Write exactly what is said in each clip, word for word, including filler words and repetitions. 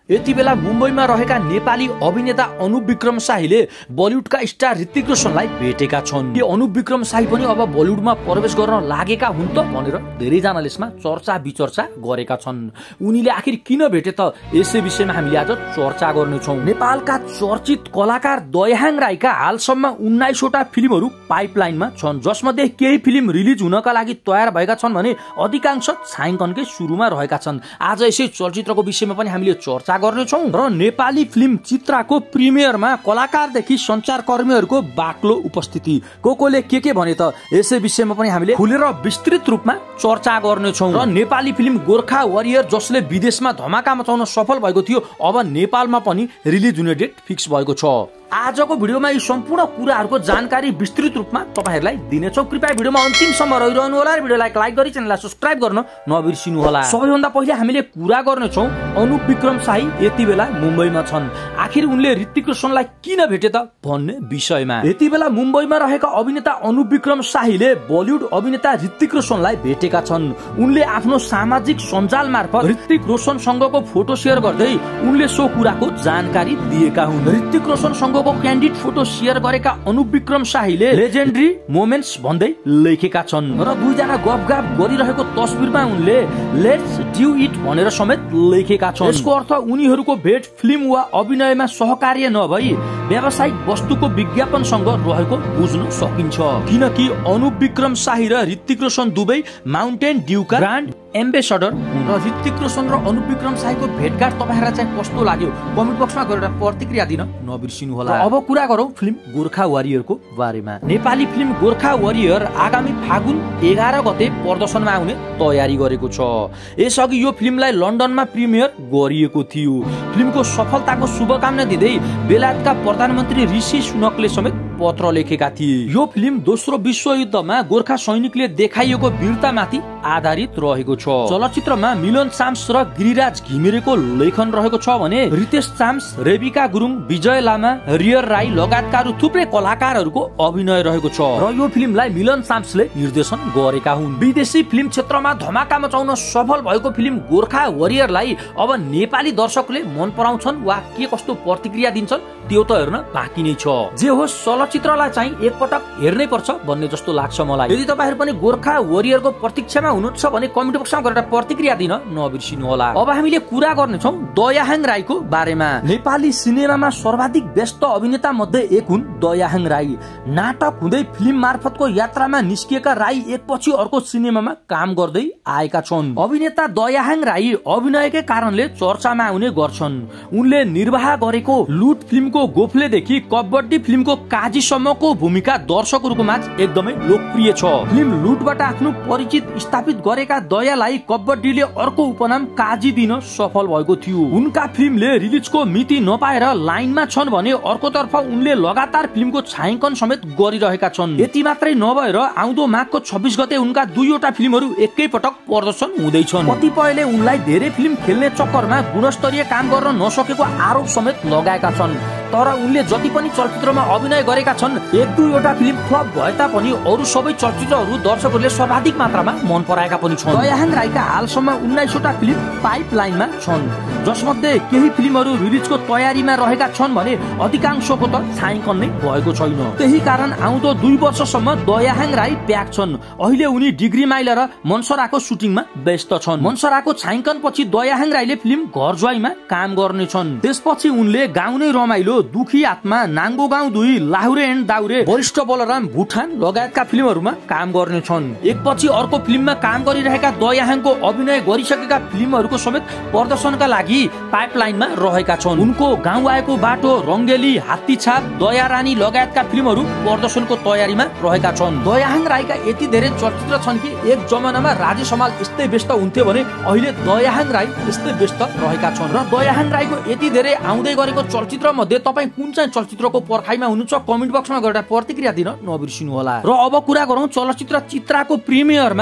यति बेला मुम्बईमा रहेका नेपाली अभिनेता अनुप विक्रम शाहीले बलिउडका स्टार ऋतिक रोशनलाई भेटेका छन्। के अनुप विक्रम शाही पनि अब बलिउडमा प्रवेश गर्न लागेका हुन् त भनेर धेरैजनाले यसमा चर्चा विचर्चा गरेका छन्। उनीले आखिर किन भेटे त यसै विषयमा हामीले आज चर्चा गर्नेछौँ। नेपालका चर्चित कलाकार दयाहाङ राईका हालसम्म उन्नाइसवटा फिल्महरू पाइपलाइनमा छन्, जसमध्ये केही फिल्म रिलिज हुनका लागि तयार भएका छन् भने अधिकांश छायाङ्कनकै सुरुमा रहेका छन्। आज यसै चलचित्रको विषयमा पनि हामीले चर्चा गर्नेछौँ र नेपाली फिल्म चित्राको प्रिमियरमा कलाकारदेखि सञ्चारकर्मीहरूको बाक्लो उपस्थिति, को कोले के के भने त यसै विषयमा पनि हामीले खुलेर विस्तृत रूपमा चर्चा गर्नेछौँ। र नेपाली फिल्म गोर्खा वरियर जसले विदेशमा धमाका मचाउन सफल भएको थियो, अब नेपालमा पनि रिलिज हुने डेट फिक्स भएको छ। आजको भिडियोमा यी सम्पूर्ण कुराहरूको जानकारी विस्तृत रूपमा तपाईहरुलाई दिनेछौँ। कृपया भिडियोमा अन्तिमसम्म रहिरहनु होला र भिडियोलाई लाइक गरी च्यानललाई सब्स्क्राइब गर्न नबिर्सिनु होला। सबैभन्दा पहिले हामीले कुरा गर्नेछौँ अनुप विक्रम शाही यति बेला मुम्बईमा छन्। आखिर उनले ऋतिक रोशनलाई किन भेटे त भन्ने विषयमा। यति बेला मुम्बईमा रहेका अभिनेता अनुप विक्रम शाहीले बलिउड अभिनेता ऋतिक रोशनलाई भेटेका छन्। उनले आफ्नो सामाजिक सञ्जाल मार्फत ऋतिक रोशनसँगको फोटो सेयर गर्दै उनले सो कुराको जानकारी दिएका हुन्। ऋतिक रोशनसँग क्यान्डिड फोटो सेयर गरेका अनुप विक्रम शाहीले लेजेन्डरी मोमेन्ट्स भन्दै लेखेका छन् र दुईजना गफगाफ गरिरहेको तस्बिरमा उनले लेट्स डु इट भनेर समेत लेखेका छन्। यसको अर्थ उनीहरूको भेट फिल्म वा अभिनयमा सहकार्य नभई व्यावसायिक वस्तुको विज्ञापनसँग रहेको बुझ्न सकिन्छ, किनकि अनुप विक्रम शाही र ऋतिक रोशन दुवै माउन्टेन ड्युका ब्रान्ड एम्बेसडर हुन्। र ऋतिक रोशन र अनुप विक्रम शाहीको भेटघाट तपाईहरुलाई चाहिँ कस्तो लाग्यो कमेन्ट बक्समा गरेर प्रतिक्रिया दिन नबिर्सिनु होला। अब कुरा गरौँ फिल्म गोर्खा वरियरको बारेमा। नेपाली फिल्म गोर्खा वरियर आगामी फागुन एघार गते प्रदर्शनमा आउने तयारी गरेको छ। यसअघि यो फिल्मलाई लन्डनमा प्रिमियर गरिएको थियो। फिल्मको सफलताको शुभकामना दिँदै बेलायतका प्रधानमन्त्री ऋषि सुनकले समेत पत्र लेखेका थिए। यो फिल्म दोस्रो विश्वयुद्धमा गोर्खा सैनिकले देखाइएको वीरतामाथि आधारित रहेको छ। चलचित्रमा मिलन चाम्स र गिरिराज घिमिरेको लेखन रहेको छ भने रितेश चाम्स, रेबिका गुरुङ, विजय लामा, रियर राई लगायतका अरू थुप्रै कलाकारहरूको अभिनय रहेको छ र यो फिल्मलाई मिलन चाम्सले निर्देशन गरेका हुन्। विदेशी फिल्म क्षेत्रमा धमाका मचाउन सफल भएको फिल्म गोर्खा वरियरलाई अब नेपाली दर्शकले मन पराउँछन् वा के कस्तो प्रतिक्रिया दिन्छन् त्यो त हेर्न बाँकी नै छ। जे होस् चलचित्रलाई चाहिँ एकपटक हेर्नै पर्छ भन्ने जस्तो लाग्छ मलाई। यदि तपाईहरु पनि गोर्खा वरियरको प्रतीक्षामा हुनुहुन्छ भने कमेन्ट बक्समा गरेर प्रतिक्रिया दिन नबिर्सिनु होला। अब हामीले कुरा गर्नेछौँ दयाहाङ राईको बारेमा। नेपाली सिनेमामा सर्वाधिक व्यस्त अभिनेता मध्ये एक हुन् दयाहाङ राई। नाटक हुँदै फिल्म मार्फतको यात्रामा निस्किएका राई एकपछि अर्को सिनेमामा काम गर्दै आएका छन्। अभिनेता दयाहाङ राई अभिनयकै कारणले चर्चामा आउने गर्छन्। उनले निर्वाह गरेको लुट फिल्मको गोफलेदेखि कबड्डी फिल्मको काजीसम्मको भूमिका दर्शकहरूको माझ एकदमै लोकप्रिय छ। फिल्म लुटबाट आफ्नो परिचित स्थापित गरेका दयालाई कबड्डीले अर्को उपनाम काजी दिन सफल भएको थियो। उनका फिल्मले रिलिजको मिति नपाएर लाइनमा छन् भने अर्कोतर्फ उनले लगातार फिल्मको छायाङ्कन समेत गरिरहेका छन्। यति मात्रै नभएर आउँदो माघको छब्बिस गते उनका दुईवटा फिल्महरू एकै पटक प्रदर्शन हुँदैछन्। कतिपयले उनलाई धेरै फिल्म खेल्ने चक्करमा गुणस्तरीय काम गर्न नसकेको आरोप समेत लगाएका छन्। तर उनले जति पनि चलचित्रमा अभिनय गरेका छन् एक दुईवटा फिल्म फ्लप भए तापनि अरू सबै चलचित्रहरू दर्शकहरूले सर्वाधिक मात्रामा मन पराएका पनि छन्। दयाहाङ राईका हालसम्म उन्नाइसवटा फिल्म पाइपलाइनमा छन्, जसमध्ये केही फिल्महरू रिलिजको तयारीमा रहेका छन् भने अधिकांशको त छायाङ्कन नै भएको छैन। त्यही कारण आउँदो दुई वर्षसम्म दयाहाङ राई प्याक छन्। अहिले उनी डिग्री माइल र मनसराको सुटिङमा व्यस्त छन्। मनसराको छायाङ्कन पछि दयाहाङ राईले फिल्म घर ज्वाइँमा काम गर्नेछन्। त्यसपछि उनले गाउने रमाइलो, दुखी आत्मा, नाङ्गो गाउँ दुई, लाहुरे एन्ड दाउरे, वरिष्ठ बलराम, भुटान लगायतका फिल्महरूमा काम गर्नेछन्। एकपछि अर्को फिल्ममा काम गरिरहेका दयाहाङको अभिनय गरिसकेका फिल्महरूको समेत प्रदर्शनका लागि पाइपलाइनमा रहेका छन्। उनको गाउँ आएको बाटो, रङ्गेली, हात्तीछाप, दया रानी लगायतका फिल्महरू प्रदर्शनको तयारीमा रहेका छन्। दयाहाङ राईका यति धेरै चलचित्र छन् कि एक जमानामा राजेश हमाल यस्तै व्यस्त हुन्थ्यो भने अहिले दयाहाङ राई यस्तै व्यस्त रहेका छन्। र दयाहाङ राईको यति धेरै आउँदै गरेको चलचित्र मध्ये तपाईँ कुन चाहिँ चलचित्रको पर्खाइमा हुनुहुन्छ कमेन्ट बक्समा गरेर प्रतिक्रिया दिन नबिर्सिनु होला। र अब कुरा गरौँ चलचित्र चित्राको प्रिमियरमा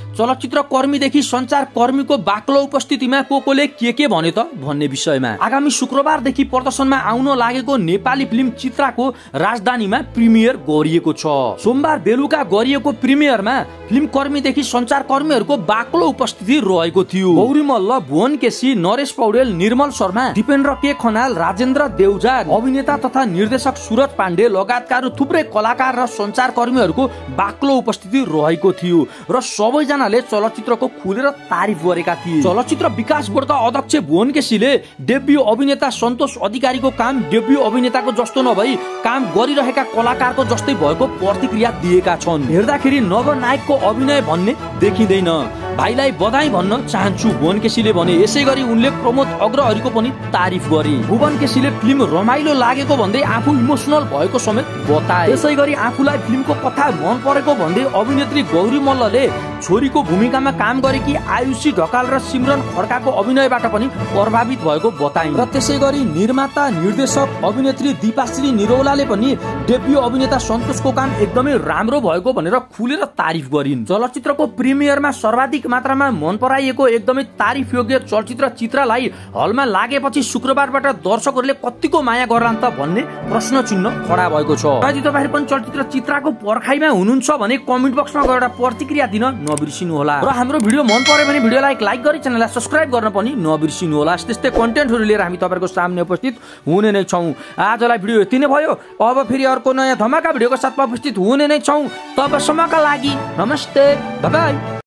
चलचित्र कर्मीदेखि संचार कर्मीको बाक्लो उपस्थितिमा को कोले के के भने त भन्ने विषयमा आगामी शुक्रबारदेखि प्रदर्शनमा आउन लागेको नेपाली फिल्म चित्राको राजधानीमा प्रिमियर गरिएको छ। सोमबार बेलुका गरिएको प्रिमियरमा फिल्म कर्मीदेखि संचार कर्मीहरूको बाक्लो उपस्थिति रहेको थियो। गौरी मल्ल, भुवन केसी, नरेश पौडेल, निर्मल शर्मा, दिपेन्द्र के खनाल, राजेन्द्र देउजा, अभिनेता तथा निर्देशक सुरज पाण्डे लगायतका थुप्रै कलाकार र संचार कर्मीहरूको बाक्लो उपस्थिति रहेको थियो र सबैजनाले चलचित्रको खुलेर तारिफ गरेका थिए। चलचित्र विकास बोर्डका अध्यक्ष भुवन केसीले डेब्यू अभिनेता सन्तोष अधिकारीको काम डेब्यू अभिनेताको जस्तो नभई काम गरिरहेका कलाकारको जस्तै भएको प्रतिक्रिया दिएका छन्। हेर्दाखेरि नवनायकको अभिनय भन्ने देखिँदैन, भाइलाई बधाई भन्न चाहन्छु भुवन केसीले भने। यसै गरी उनले प्रमोद अग्रहरीको पनि तारिफ गरे। भुवन केसीले फिल्म रमाइलो लागेको भन्दै आफू इमोसनल भएको समेत बताए। यसै गरी आफूलाई फिल्मको कथा मन परेको भन्दै अभिनेत्री गौरी मल्लले छोरीको भूमिकामा काम गरेकी आयुषी ढकाल र सिमरन खड्काको अभिनयबाट पनि प्रभावित भएको बताइन्। र त्यसै गरी निर्माता निर्देशक अभिनेत्री दीपाश्री निरौलाले पनि डेब्यू अभिनेता सन्तोषको काम एकदमै राम्रो भएको भनेर खुलेर तारिफ गरिन्। चलचित्रको प्रिमियरमा सर्वाधिक मात्रामा मन पराइएको एकदमै तारिफ योग्य चलचित्र चित्रलाई हलमा लागेपछि शुक्रबारबाट दर्शकहरूले कतिको माया गर्लान् त भन्ने प्रश्न चिन्ह खडा भएको छ। यदि तपाईहरु पनि चलचित्र चित्रको पर्खाइमा हुनुहुन्छ भने कमेन्ट बक्समा गएर प्रतिक्रिया दिन नबिर्सिनु होला। र हाम्रो भिडियो मन पर्यो भने भिडियोलाई लाइक गरी च्यानललाई सब्स्क्राइब गर्न पनि नबिर्सिनु होला। त्यस्तै कन्टेन्टहरु लिएर हामी तपाईहरुको सामने उपस्थित हुने नै छौं। आजलाई भिडियो यति नै भयो। अब फेरि अर्को नयाँ धमाका भिडियोको साथमा उपस्थित हुने नै छौं। तबसम्मका लागि नमस्ते, बाइ बाइ।